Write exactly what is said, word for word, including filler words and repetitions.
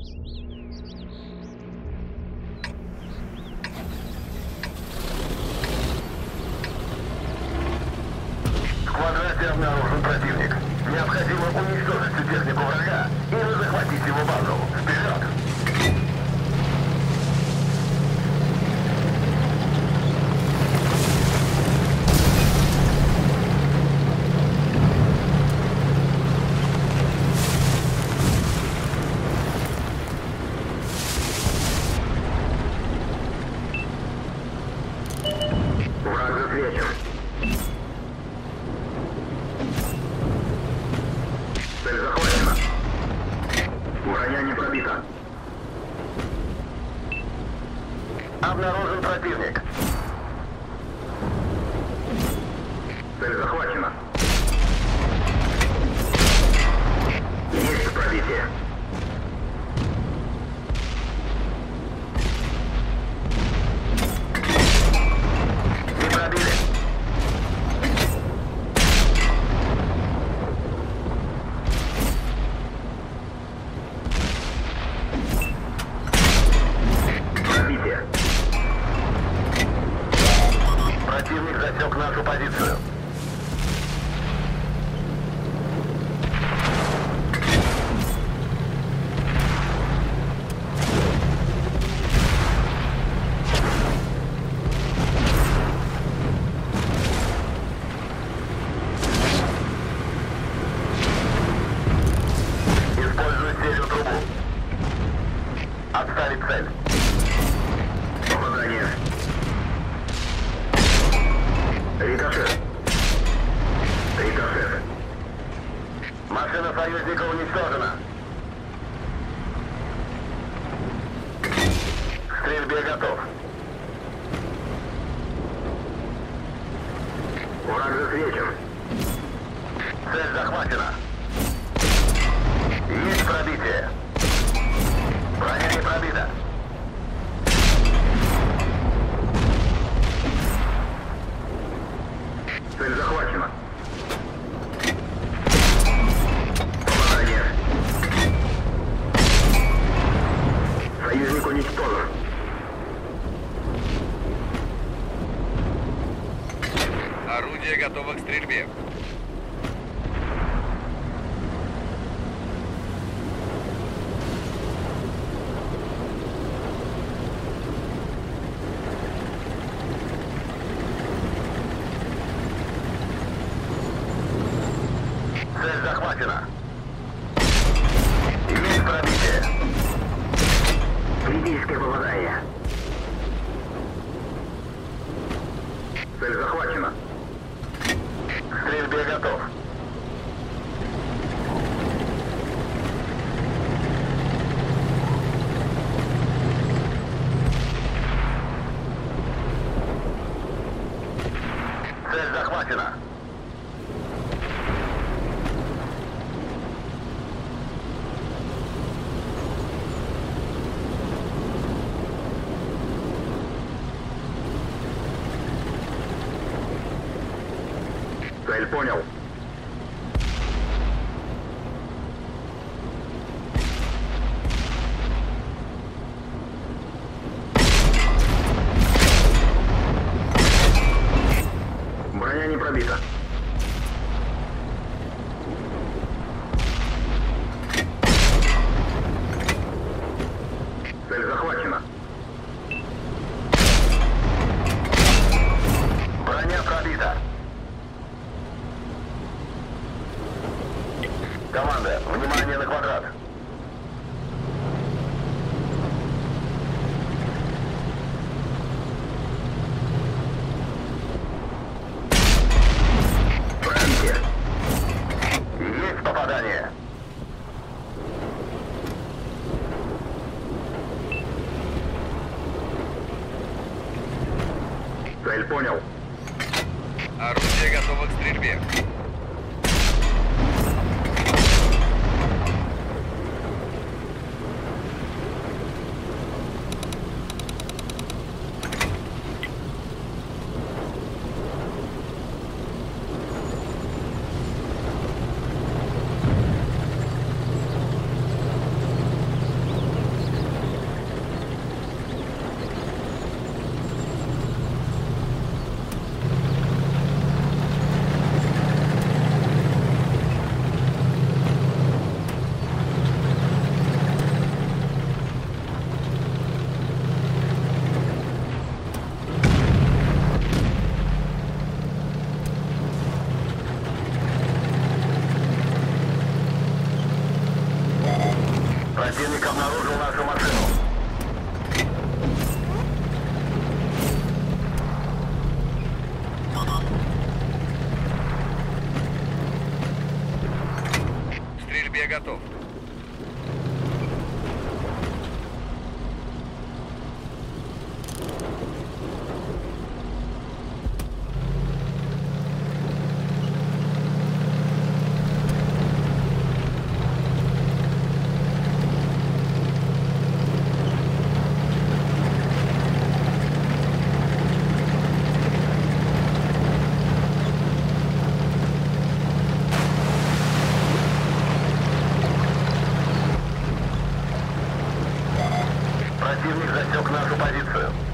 В квадрате обнаружен противник. Необходимо уничтожить всю технику врага или захватить его базу. Вперед! Враг засвечен. Цель захвачена. Броня не пробита. Обнаружен противник. Цель захвачена. Есть пробитие. Не пробили. Пробитие. Противник засек нашу позицию. Используй серию трубу. Отставить цель. Попадание. Рикошет. Рикошет. Машина союзника уничтожена. К стрельбе готов. Враг засвечен. Цель захвачена. Есть пробитие. Броня не пробита. Цель захвачена. Попадание. Союзник уничтожен. Орудие готово к стрельбе. Цель захвачена. Есть пробитие. Критическое попадание. Цель захвачена. К стрельбе готов. Цель захвачена. Цель понял. Броня не пробита. Цель захвачена. Броня пробита. Команда, внимание на квадрат. Пробитие. Есть попадание. Цель понял. Орудие готово к стрельбе. Противник обнаружил нашу машину. К стрельбе готов. Противник засек нашу позицию.